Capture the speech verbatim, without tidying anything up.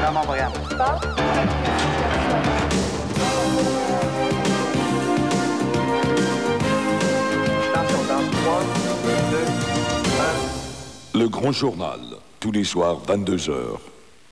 dans mon programme. Attention, dans trois, deux, un. Le Grand Journal, tous les soirs, vingt-deux heures.